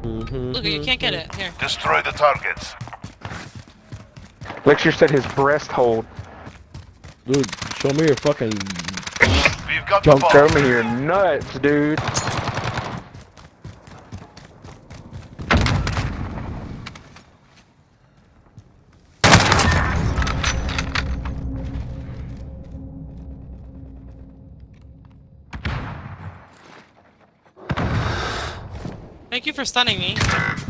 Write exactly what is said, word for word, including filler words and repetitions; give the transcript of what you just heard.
Look, you can't get it. Here. Destroy the targets. Lecture said his breast hold. Dude, show me your fucking... We've got Don't the show bomb. me your nuts, dude. Thank you for stunning me.